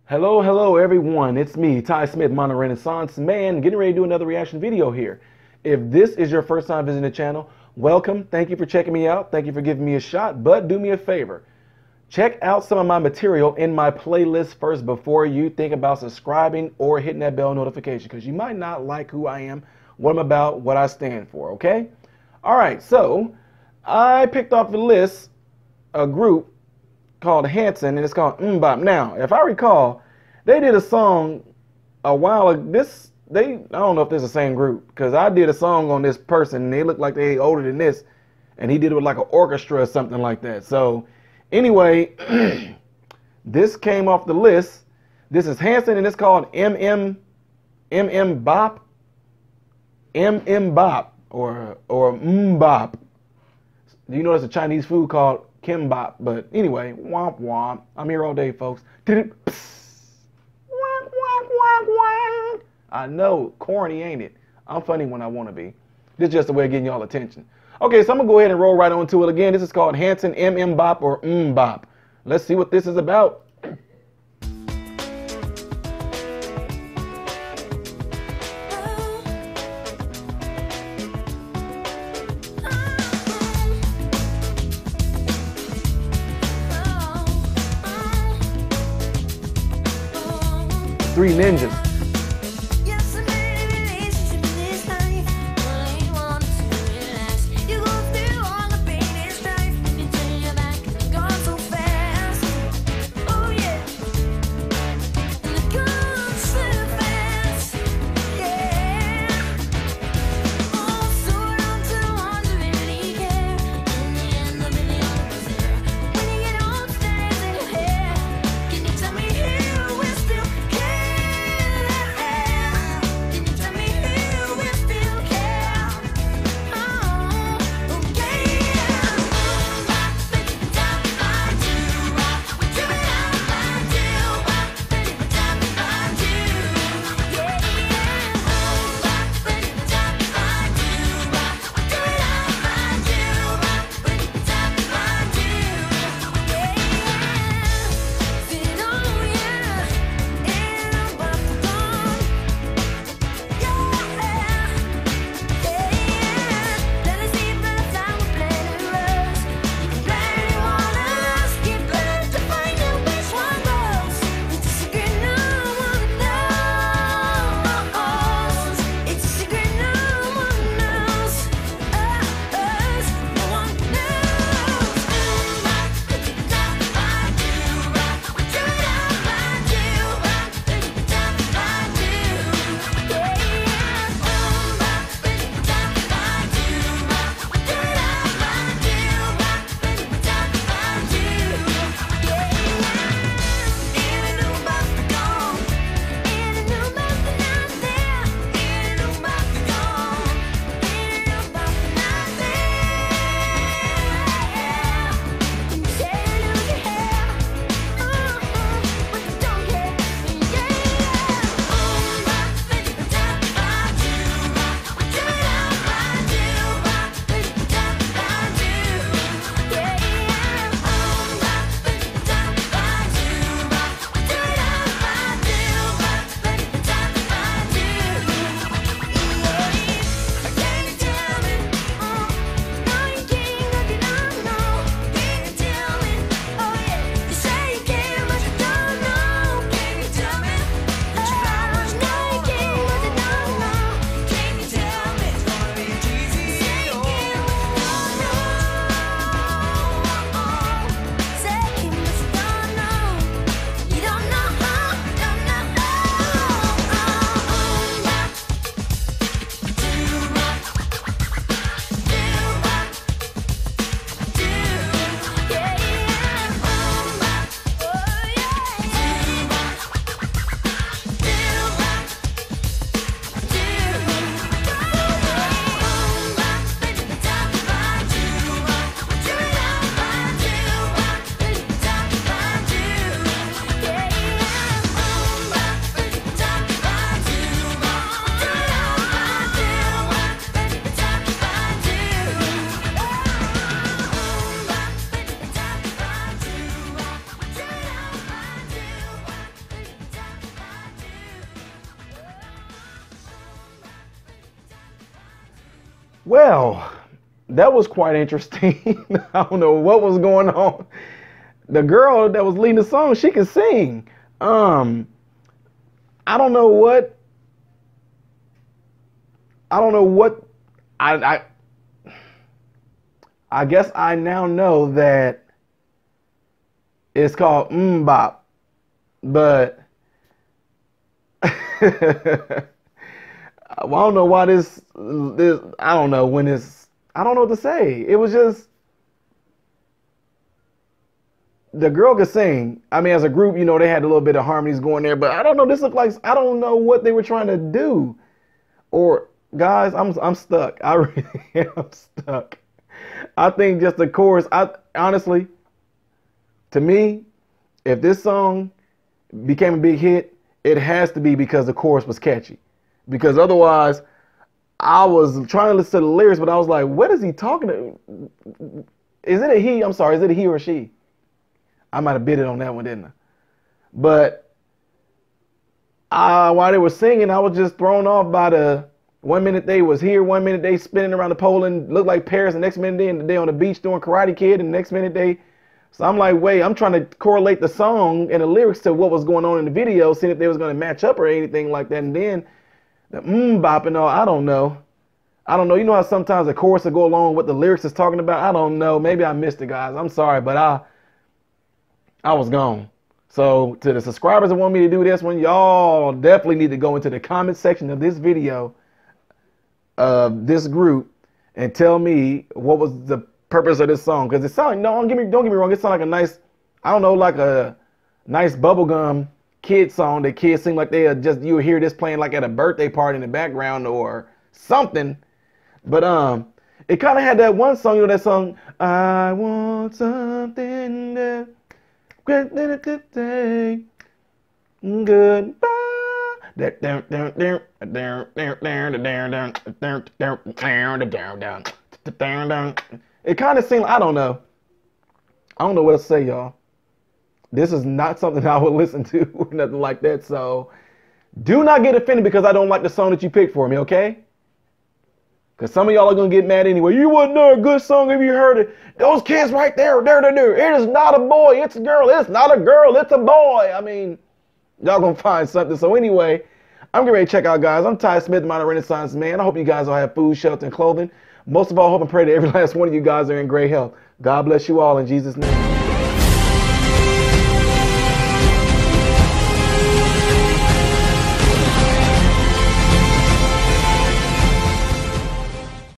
Hello everyone, it's me, Ty Smith, Mono Renaissance Man, getting ready to do another reaction video here. If this is your first time visiting the channel, welcome, thank you for checking me out, thank you for giving me a shot, but do me a favor. Check out some of my material in my playlist first before you think about subscribing or hitting that bell notification, because you might not like who I am, what I'm about, what I stand for, okay? Alright, so I picked off the list a group called Hanson, and it's called MMM Bop. Now, if I recall, they did a song a while ago. I don't know if this is the same group, because I did a song on this person, and they look like they older than this, and he did it with like an orchestra or something like that. So, anyway, this came off the list. This is Hanson, and it's called MMM Bop, MMM Bop, or MMM Bop. Do you know there's a Chinese food called kimbap? But anyway, womp womp. I'm here all day, folks. I know, corny, ain't it? I'm funny when I want to be. This is just a way of getting y'all attention. Okay, so I'm going to go ahead and roll right on to it again. This is called Hanson MMM Bop or Bop. Let's see what this is about. Three ninjas. Well, that was quite interesting. I don't know what was going on. The girl that was leading the song, she could sing. I don't know what. I don't know what. I guess I now know that it's called Bop, but I don't know why this. I don't know when this. I don't know what to say. It was just the girl could sing. I mean, as a group, you know, they had a little bit of harmonies going there, but I don't know. This looked like I don't know what they were trying to do. Or guys, I'm stuck. I really am stuck. I think just the chorus. I honestly, to me, if this song became a big hit, it has to be because the chorus was catchy. Because otherwise, I was trying to listen to the lyrics, but I was like, what is he talking to? Is it a he? I'm sorry, is it a he or a she? I might have bid it on that one, didn't I? But while they were singing, I was just thrown off by the 1 minute they was here, 1 minute they spinning around the pole and looked like Paris, the next minute they on the beach doing Karate Kid, and the next minute they. So I'm like, wait, I'm trying to correlate the song and the lyrics to what was going on in the video, seeing if they was going to match up or anything like that. And then the bop and all, I don't know. I don't know. You know how sometimes the chorus will go along with what the lyrics is talking about? I don't know. Maybe I missed it, guys. I'm sorry, but I was gone. So to the subscribers that want me to do this one, y'all definitely need to go into the comment section of this video of this group and tell me what was the purpose of this song. Because it sounded, no, don't get me wrong, it sounded like a nice, I don't know, like a nice bubblegum kid song that kids seem like they are just, you hear this playing like at a birthday party in the background or something. But it kind of had that one song, you know, that song, I want something that goodbye. It kind of seemed, I don't know. I don't know what to say, y'all. This is not something I would listen to or nothing like that. So do not get offended because I don't like the song that you picked for me, okay? Because some of y'all are going to get mad anyway. You wouldn't know a good song if you heard it. Those kids right there, it is not a boy, it's a girl. It's not a girl, it's a boy. I mean, y'all going to find something. So anyway, I'm getting ready to check out, guys. I'm Ty Smith, Modern Renaissance Man. I hope you guys all have food, shelter, and clothing. Most of all, I hope and pray that every last one of you guys are in great health. God bless you all in Jesus' name.